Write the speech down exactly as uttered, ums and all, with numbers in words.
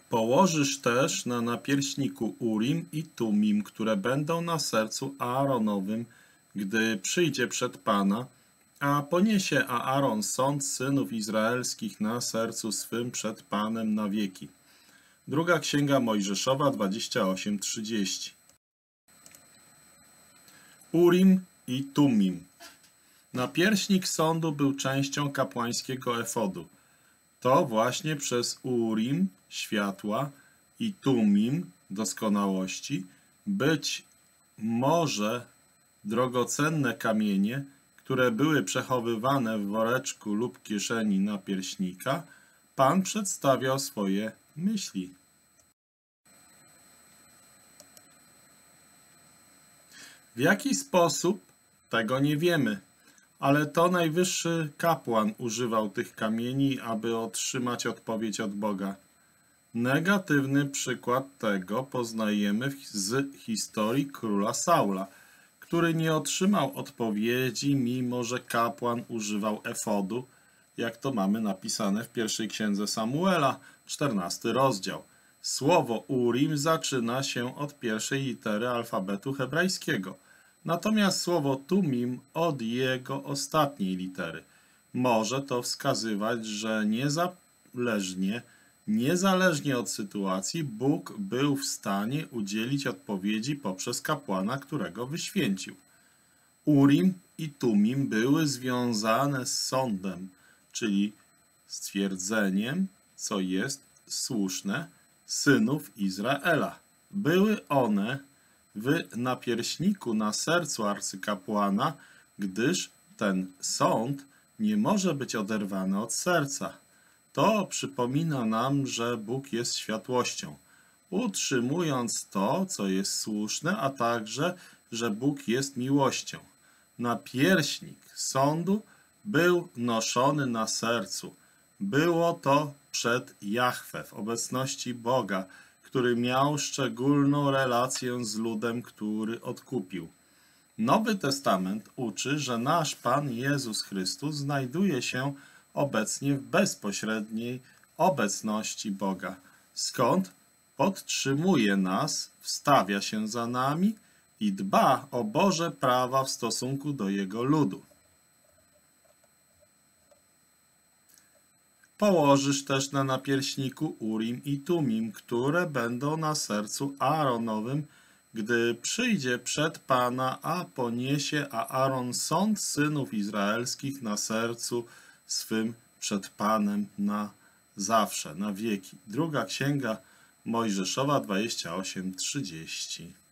Położysz też na napierśniku Urim i Tumim, które będą na sercu Aaronowym, gdy przyjdzie przed Pana, a poniesie Aaron sąd synów izraelskich na sercu swym przed Panem na wieki. Druga Księga Mojżeszowa dwadzieścia osiem trzydzieści. Urim i Tumim. Napierśnik sądu był częścią kapłańskiego efodu. To właśnie przez Urim, światła, i Tumim, doskonałości, być może drogocenne kamienie, które były przechowywane w woreczku lub kieszeni napierśnika, Pan przedstawiał swoje myśli. W jaki sposób? Tego nie wiemy, ale to najwyższy kapłan używał tych kamieni, aby otrzymać odpowiedź od Boga. Negatywny przykład tego poznajemy z historii króla Saula, który nie otrzymał odpowiedzi, mimo że kapłan używał efodu, jak to mamy napisane w pierwszej księdze Samuela, czternasty rozdział. Słowo Urim zaczyna się od pierwszej litery alfabetu hebrajskiego, natomiast słowo Tumim od jego ostatniej litery. Może to wskazywać, że niezależnie, niezależnie od sytuacji Bóg był w stanie udzielić odpowiedzi poprzez kapłana, którego wyświęcił. Urim i Tumim były związane z sądem, czyli stwierdzeniem, co jest słuszne, synów Izraela. Były one w napierśniku na sercu arcykapłana, gdyż ten sąd nie może być oderwany od serca. To przypomina nam, że Bóg jest światłością, utrzymując to, co jest słuszne, a także, że Bóg jest miłością. Napierśnik sądu był noszony na sercu. Było to przed Jahwe, w obecności Boga, który miał szczególną relację z ludem, który odkupił. Nowy Testament uczy, że nasz Pan Jezus Chrystus znajduje się obecnie w bezpośredniej obecności Boga, skąd podtrzymuje nas, wstawia się za nami i dba o Boże prawa w stosunku do Jego ludu. Położysz też na napierśniku Urim i Tumim, które będą na sercu Aaronowym, gdy przyjdzie przed Pana, a poniesie Aaron sąd synów izraelskich na sercu swym przed Panem na zawsze, na wieki. Druga Księga Mojżeszowa dwadzieścia osiem trzydzieści.